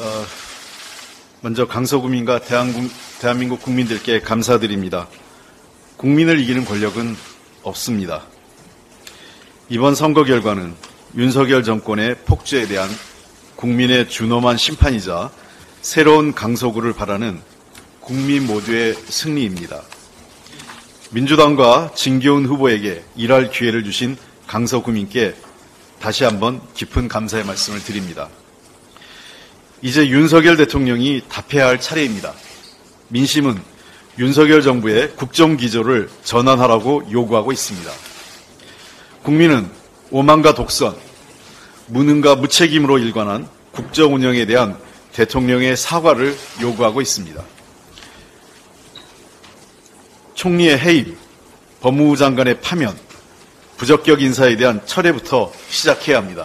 먼저 강서구민과 대한민국 국민들께 감사드립니다. 국민을 이기는 권력은 없습니다. 이번 선거 결과는 윤석열 정권의 폭주에 대한 국민의 준엄한 심판이자 새로운 강서구를 바라는 국민 모두의 승리입니다. 민주당과 진교훈 후보에게 일할 기회를 주신 강서구민께 다시 한번 깊은 감사의 말씀을 드립니다. 이제 윤석열 대통령이 답해야 할 차례입니다. 민심은 윤석열 정부의 국정기조를 전환하라고 요구하고 있습니다. 국민은 오만과 독선, 무능과 무책임으로 일관한 국정 운영에 대한 대통령의 사과를 요구하고 있습니다. 총리의 해임, 법무부 장관의 파면, 부적격 인사에 대한 철회부터 시작해야 합니다.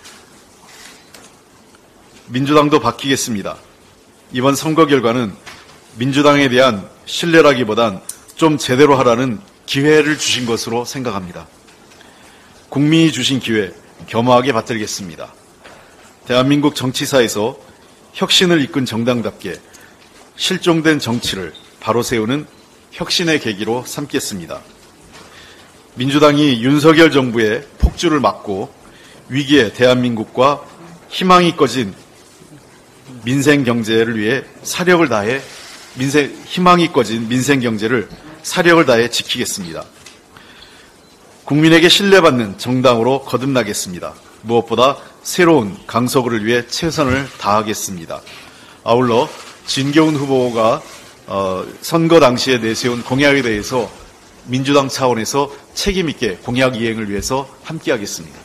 민주당도 바뀌겠습니다. 이번 선거 결과는 민주당에 대한 신뢰라기보단 좀 제대로 하라는 기회를 주신 것으로 생각합니다. 국민이 주신 기회 겸허하게 받들겠습니다. 대한민국 정치사에서 혁신을 이끈 정당답게 실종된 정치를 바로 세우는 혁신의 계기로 삼겠습니다. 민주당이 윤석열 정부의 폭주를 막고 위기의 대한민국과 희망이 꺼진 민생 경제를 위해 사력을 다해 희망이 꺼진 민생 경제를 사력을 다해 지키겠습니다. 국민에게 신뢰받는 정당으로 거듭나겠습니다. 무엇보다 새로운 강서구를 위해 최선을 다하겠습니다. 아울러 진교훈 후보가 선거 당시에 내세운 공약에 대해서 민주당 차원에서 책임 있게 공약 이행을 위해서 함께하겠습니다.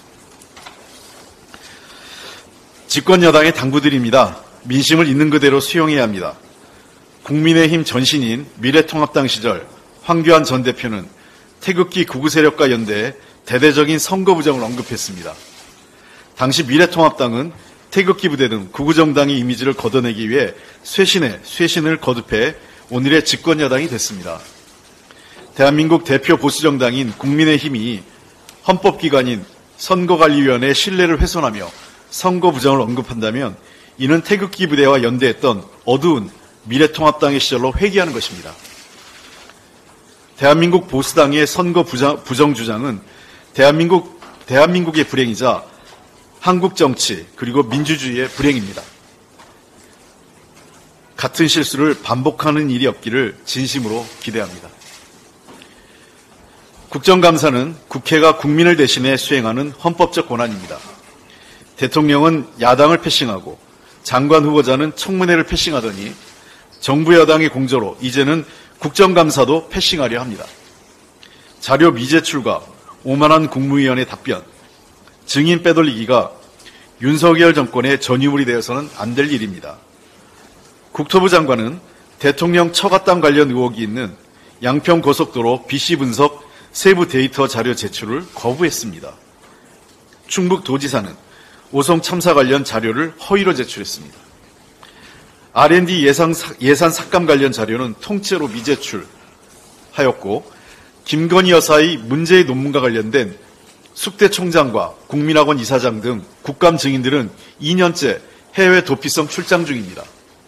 집권 여당의 당부드립니다. 민심을 있는 그대로 수용해야 합니다. 국민의힘 전신인 미래통합당 시절 황교안 전 대표는 태극기 구구 세력과 연대해 대대적인 선거 부정을 언급했습니다. 당시 미래통합당은 태극기 부대 등 구구정당의 이미지를 걷어내기 위해 쇄신을 거듭해 오늘의 집권 여당이 됐습니다. 대한민국 대표 보수정당인 국민의힘이 헌법기관인 선거관리위원회의 신뢰를 훼손하며 선거 부정을 언급한다면 이는 태극기 부대와 연대했던 어두운 미래통합당의 시절로 회귀하는 것입니다. 대한민국 보수당의 선거 부정 주장은 대한민국의 불행이자 한국 정치 그리고 민주주의의 불행입니다. 같은 실수를 반복하는 일이 없기를 진심으로 기대합니다. 국정감사는 국회가 국민을 대신해 수행하는 헌법적 권한입니다. 대통령은 야당을 패싱하고 장관 후보자는 청문회를 패싱하더니 정부 여당의 공조로 이제는 국정감사도 패싱하려 합니다. 자료 미제출과 오만한 국무위원의 답변, 증인 빼돌리기가 윤석열 정권의 전유물이 되어서는 안 될 일입니다. 국토부 장관은 대통령 처갓당 관련 의혹이 있는 양평고속도로 BC 분석 세부 데이터 자료 제출을 거부했습니다. 충북도지사는 오송 참사 관련 자료를 허위로 제출했습니다. R&D 예산 삭감 관련 자료는 통째로 미제출하였고 김건희 여사의 문제의 논문과 관련된 숙대 총장과 국민학원 이사장 등 국감 증인들은 2년째 해외 도피성 출장 중입니다.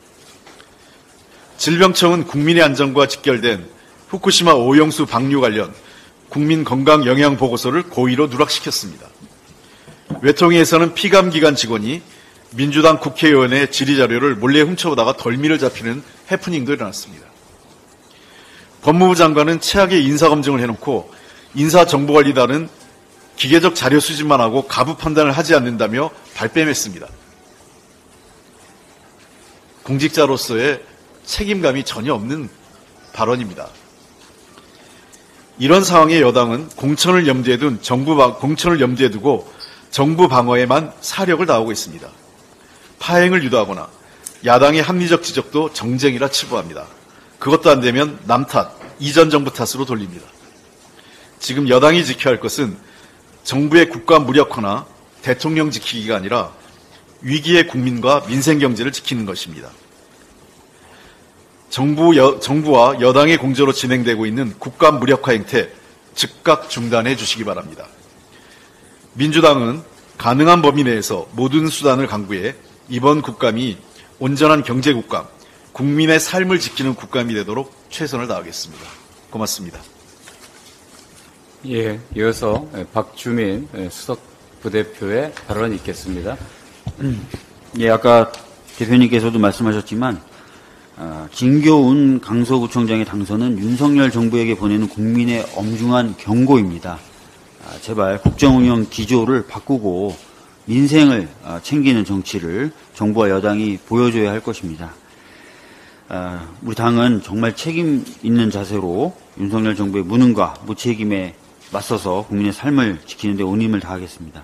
질병청은 국민의 안전과 직결된 후쿠시마 오염수 방류 관련 국민 건강 영향 보고서를 고의로 누락시켰습니다. 외통위에서는 피감기관 직원이 민주당 국회의원의 질의자료를 몰래 훔쳐오다가 덜미를 잡히는 해프닝도 일어났습니다. 법무부 장관은 최악의 인사검증을 해놓고 인사정보관리단은 기계적 자료 수집만 하고 가부 판단을 하지 않는다며 발뺌했습니다. 공직자로서의 책임감이 전혀 없는 발언입니다. 이런 상황에 여당은 공천을 염두에 두고 정부 방어에만 사력을 다하고 있습니다. 파행을 유도하거나 야당의 합리적 지적도 정쟁이라 치부합니다. 그것도 안 되면 남 탓, 이전 정부 탓으로 돌립니다. 지금 여당이 지켜야 할 것은 정부의 국가 무력화나 대통령 지키기가 아니라 위기의 국민과 민생 경제를 지키는 것입니다. 정부와 여당의 공조로 진행되고 있는 국가 무력화 행태 즉각 중단해 주시기 바랍니다. 민주당은 가능한 범위 내에서 모든 수단을 강구해 이번 국감이 온전한 경제국감, 국민의 삶을 지키는 국감이 되도록 최선을 다하겠습니다. 고맙습니다. 예, 이어서 박주민 수석 부대표의 발언이 있겠습니다. 예, 아까 대표님께서도 말씀하셨지만 진교훈 강서구청장의 당선은 윤석열 정부에게 보내는 국민의 엄중한 경고입니다. 제발 국정운영 기조를 바꾸고 민생을 챙기는 정치를 정부와 여당이 보여줘야 할 것입니다. 우리 당은 정말 책임 있는 자세로 윤석열 정부의 무능과 무책임에 맞서서 국민의 삶을 지키는 데 온 힘을 다하겠습니다.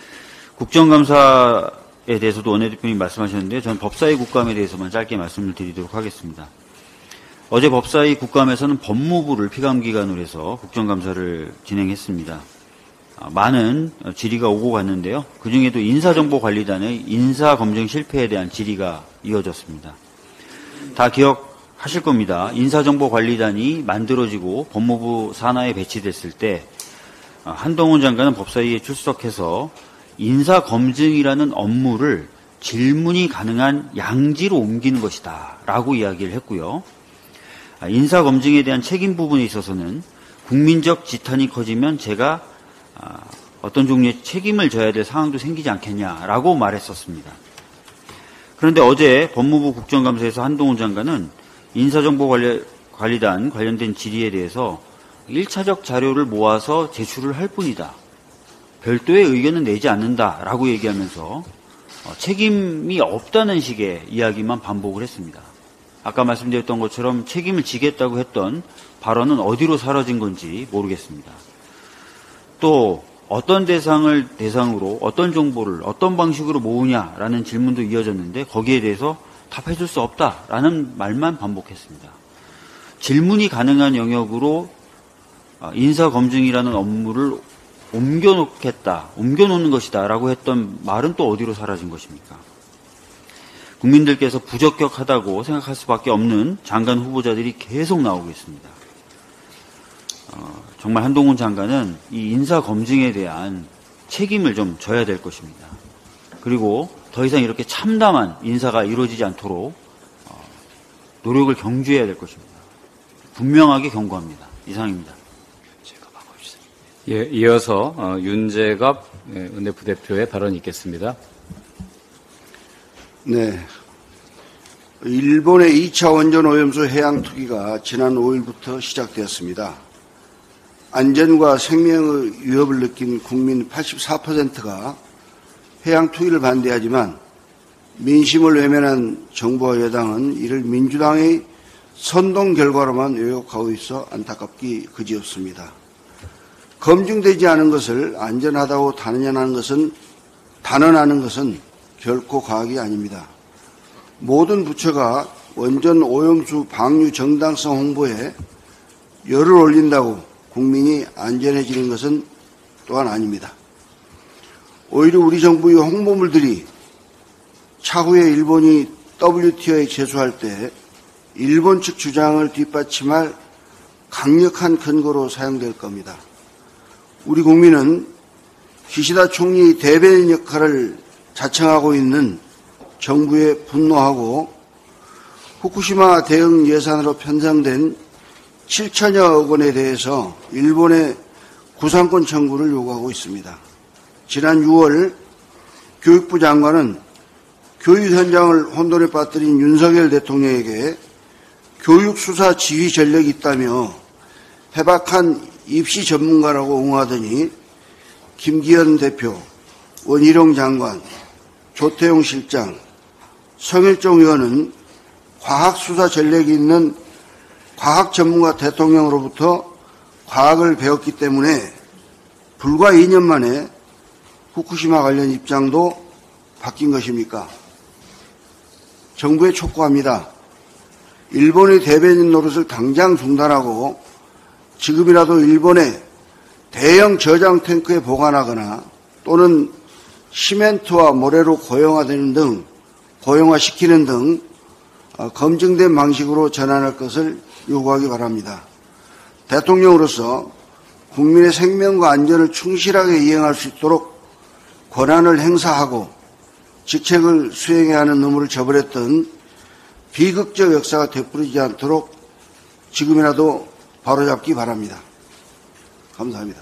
국정감사에 대해서도 원내대표님 말씀하셨는데 전 법사위 국감에 대해서만 짧게 말씀을 드리도록 하겠습니다. 어제 법사위 국감에서는 법무부를 피감기관으로 해서 국정감사를 진행했습니다. 많은 질의가 오고 갔는데요. 그중에도 인사정보관리단의 인사검증 실패에 대한 질의가 이어졌습니다. 다 기억하실 겁니다. 인사정보관리단이 만들어지고 법무부 산하에 배치됐을 때 한동훈 장관은 법사위에 출석해서 인사검증이라는 업무를 질문이 가능한 양지로 옮기는 것이다 라고 이야기를 했고요. 인사검증에 대한 책임 부분에 있어서는 국민적 지탄이 커지면 제가 어떤 종류의 책임을 져야 될 상황도 생기지 않겠냐라고 말했었습니다. 그런데 어제 법무부 국정감사에서 한동훈 장관은 인사정보관리단 관련된 질의에 대해서 1차적 자료를 모아서 제출을 할 뿐이다. 별도의 의견은 내지 않는다라고 얘기하면서 책임이 없다는 식의 이야기만 반복을 했습니다. 아까 말씀드렸던 것처럼 책임을 지겠다고 했던 발언은 어디로 사라진 건지 모르겠습니다. 또 어떤 대상으로 어떤 정보를 어떤 방식으로 모으냐라는 질문도 이어졌는데 거기에 대해서 답해줄 수 없다라는 말만 반복했습니다. 질문이 가능한 영역으로 인사검증이라는 업무를 옮겨놓는 것이다 라고 했던 말은 또 어디로 사라진 것입니까? 국민들께서 부적격하다고 생각할 수밖에 없는 장관 후보자들이 계속 나오고 있습니다. 정말 한동훈 장관은 이 인사검증에 대한 책임을 좀 져야 될 것입니다. 그리고 더 이상 이렇게 참담한 인사가 이루어지지 않도록 노력을 경주해야 될 것입니다. 분명하게 경고합니다. 이상입니다. 예, 이어서 윤재갑 원내부대표의 발언이 있겠습니다. 네. 일본의 2차 원전 오염수 해양 투기가 지난 5일부터 시작되었습니다. 안전과 생명의 위협을 느낀 국민 84%가 해양 투기를 반대하지만 민심을 외면한 정부와 여당은 이를 민주당의 선동 결과로만 왜곡하고 있어 안타깝기 그지없습니다. 검증되지 않은 것을 안전하다고 단언하는 것은 결코 과학이 아닙니다. 모든 부처가 원전 오염수 방류 정당성 홍보에 열을 올린다고 국민이 안전해지는 것은 또한 아닙니다. 오히려 우리 정부의 홍보물들이 차후에 일본이 WTO에 제소할 때 일본 측 주장을 뒷받침할 강력한 근거로 사용될 겁니다. 우리 국민은 기시다 총리의 대변인 역할을 자청하고 있는 정부에 분노하고 후쿠시마 대응 예산으로 편성된 7천여억 원에 대해서 일본의 구상권 청구를 요구하고 있습니다. 지난 6월 교육부 장관은 교육 현장을 혼돈에 빠뜨린 윤석열 대통령에게 교육 수사 지휘 전력이 있다며 해박한 입시 전문가라고 옹호하더니 김기현 대표, 원희룡 장관, 조태용 실장, 성일종 의원은 과학 수사 전력이 있는 과학 전문가 대통령으로부터 과학을 배웠기 때문에 불과 2년 만에 후쿠시마 관련 입장도 바뀐 것입니까? 정부에 촉구합니다. 일본의 대변인 노릇을 당장 중단하고 지금이라도 일본에 대형 저장 탱크에 보관하거나 또는 시멘트와 모래로 고형화시키는 등 검증된 방식으로 전환할 것을 요구하기 바랍니다. 대통령으로서 국민의 생명과 안전을 충실하게 이행할 수 있도록 권한을 행사하고 직책을 수행해야 하는 의무를 저버렸던 비극적 역사가 되풀이지 않도록 지금이라도 바로잡기 바랍니다. 감사합니다.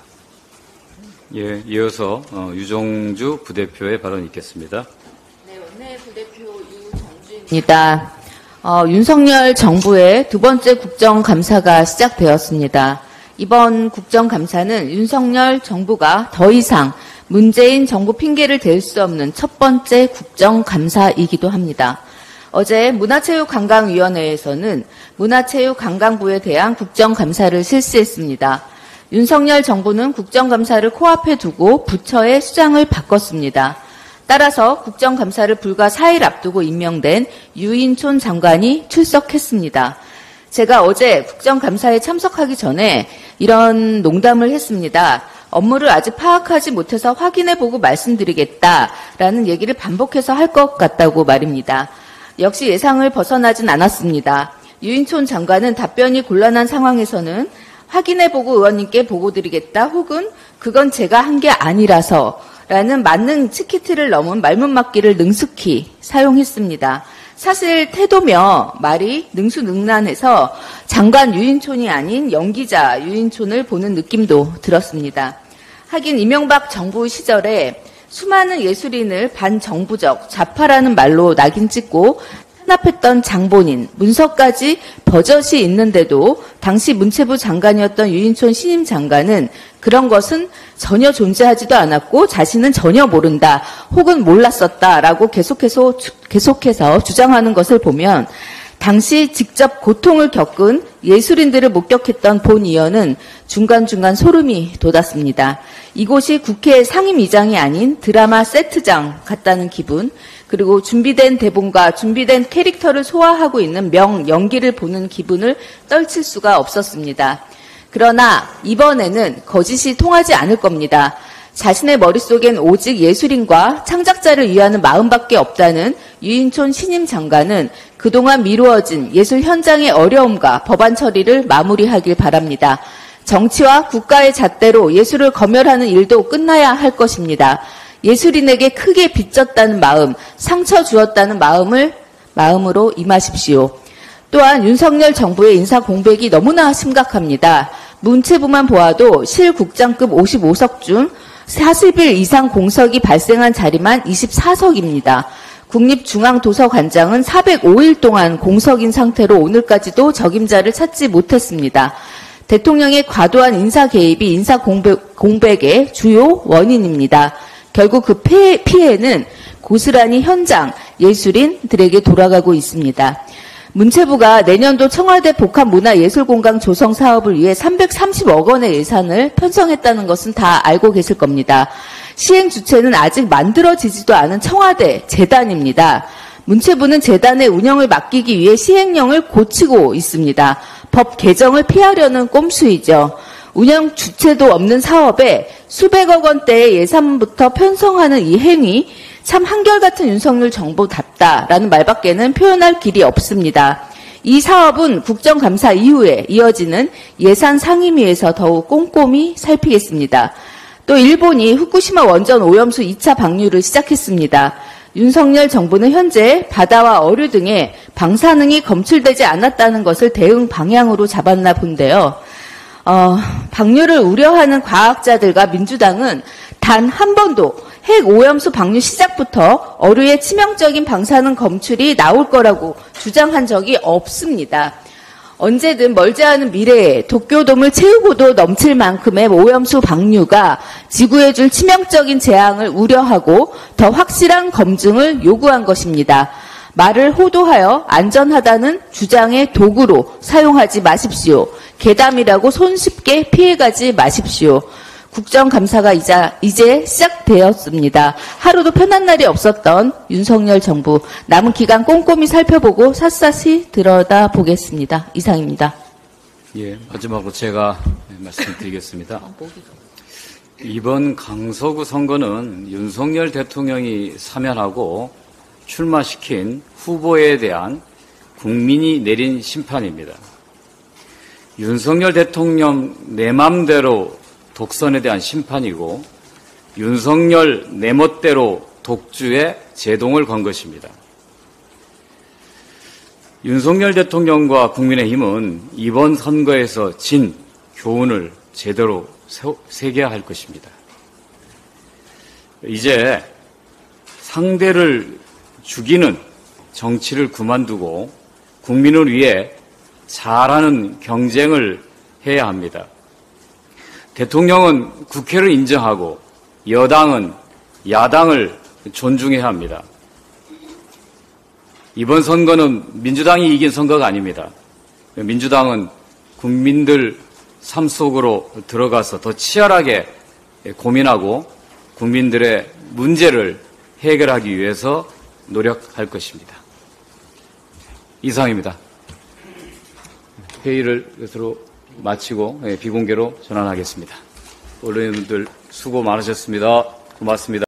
예, 이어서 유정주 부대표의 발언이 있겠습니다. 네, 원내 부대표 유정주입니다. 윤석열 정부의 두 번째 국정감사가 시작되었습니다. 이번 국정감사는 윤석열 정부가 더 이상 문재인 정부 핑계를 댈 수 없는 첫 번째 국정감사이기도 합니다. 어제 문화체육관광위원회에서는 문화체육관광부에 대한 국정감사를 실시했습니다. 윤석열 정부는 국정감사를 코앞에 두고 부처의 수장을 바꿨습니다. 따라서 국정감사를 불과 4일 앞두고 임명된 유인촌 장관이 출석했습니다. 제가 어제 국정감사에 참석하기 전에 이런 농담을 했습니다. 업무를 아직 파악하지 못해서 확인해보고 말씀드리겠다라는 얘기를 반복해서 할 것 같다고 말입니다. 역시 예상을 벗어나진 않았습니다. 유인촌 장관은 답변이 곤란한 상황에서는 확인해보고 의원님께 보고드리겠다 혹은 그건 제가 한 게 아니라서 라는 만능 치키트를 넘은 말문맞기를 능숙히 사용했습니다. 사실 태도며 말이 능수능란해서 장관 유인촌이 아닌 연기자 유인촌을 보는 느낌도 들었습니다. 하긴 이명박 정부 시절에 수많은 예술인을 반정부적 좌파라는 말로 낙인 찍고 탄압했던 장본인, 문서까지 버젓이 있는데도 당시 문체부 장관이었던 유인촌 신임 장관은 그런 것은 전혀 존재하지도 않았고 자신은 전혀 모른다 혹은 몰랐었다라고 계속해서 주장하는 것을 보면 당시 직접 고통을 겪은 예술인들을 목격했던 본 의원은 중간중간 소름이 돋았습니다. 이곳이 국회 상임위장이 아닌 드라마 세트장 같다는 기분, 그리고 준비된 대본과 준비된 캐릭터를 소화하고 있는 명연기를 보는 기분을 떨칠 수가 없었습니다. 그러나 이번에는 거짓이 통하지 않을 겁니다. 자신의 머릿속엔 오직 예술인과 창작자를 위하는 마음밖에 없다는 유인촌 신임 장관은 그동안 미루어진 예술 현장의 어려움과 법안 처리를 마무리하길 바랍니다. 정치와 국가의 잣대로 예술을 검열하는 일도 끝나야 할 것입니다. 예술인에게 크게 빚졌다는 마음, 상처 주었다는 마음으로 임하십시오. 또한 윤석열 정부의 인사 공백이 너무나 심각합니다. 문체부만 보아도 실국장급 55석 중 40일 이상 공석이 발생한 자리만 24석입니다. 국립중앙도서관장은 405일 동안 공석인 상태로 오늘까지도 적임자를 찾지 못했습니다. 대통령의 과도한 인사 개입이 인사 공백의 주요 원인입니다. 결국 그 피해는 고스란히 현장 예술인들에게 돌아가고 있습니다. 문체부가 내년도 청와대 복합문화예술공간 조성 사업을 위해 330억 원의 예산을 편성했다는 것은 다 알고 계실 겁니다. 시행 주체는 아직 만들어지지도 않은 청와대 재단입니다. 문체부는 재단의 운영을 맡기기 위해 시행령을 고치고 있습니다. 법 개정을 피하려는 꼼수이죠. 운영 주체도 없는 사업에 수백억 원대의 예산부터 편성하는 이 행위, 참 한결같은 윤석열 정부답다라는 말밖에는 표현할 길이 없습니다. 이 사업은 국정감사 이후에 이어지는 예산 상임위에서 더욱 꼼꼼히 살피겠습니다. 또 일본이 후쿠시마 원전 오염수 2차 방류를 시작했습니다. 윤석열 정부는 현재 바다와 어류 등의 방사능이 검출되지 않았다는 것을 대응 방향으로 잡았나 본데요. 방류를 우려하는 과학자들과 민주당은 단 한 번도 핵 오염수 방류 시작부터 어류의 치명적인 방사능 검출이 나올 거라고 주장한 적이 없습니다. 언제든 멀지 않은 미래에 도쿄돔을 채우고도 넘칠 만큼의 오염수 방류가 지구에 줄 치명적인 재앙을 우려하고 더 확실한 검증을 요구한 것입니다. 말을 호도하여 안전하다는 주장의 도구로 사용하지 마십시오. 괴담이라고 손쉽게 피해가지 마십시오. 국정감사가 이제 시작되었습니다. 하루도 편한 날이 없었던 윤석열 정부, 남은 기간 꼼꼼히 살펴보고 샅샅이 들여다보겠습니다. 이상입니다. 예, 마지막으로 제가 말씀드리겠습니다. 이번 강서구 선거는 윤석열 대통령이 사면하고 출마시킨 후보에 대한 국민이 내린 심판입니다. 윤석열 대통령 내 맘대로 독선에 대한 심판이고 윤석열 내 멋대로 독주에 제동을 건 것입니다. 윤석열 대통령과 국민의힘은 이번 선거에서 진 교훈을 제대로 새겨야 할 것입니다. 이제 상대를 죽이는 정치를 그만두고 국민을 위해 잘하는 경쟁을 해야 합니다. 대통령은 국회를 인정하고 여당은 야당을 존중해야 합니다. 이번 선거는 민주당이 이긴 선거가 아닙니다. 민주당은 국민들 삶 속으로 들어가서 더 치열하게 고민하고 국민들의 문제를 해결하기 위해서 노력할 것입니다. 이상입니다. 회의를 이것으로 마치고 비공개로 전환하겠습니다. 언론인들 수고 많으셨습니다. 고맙습니다.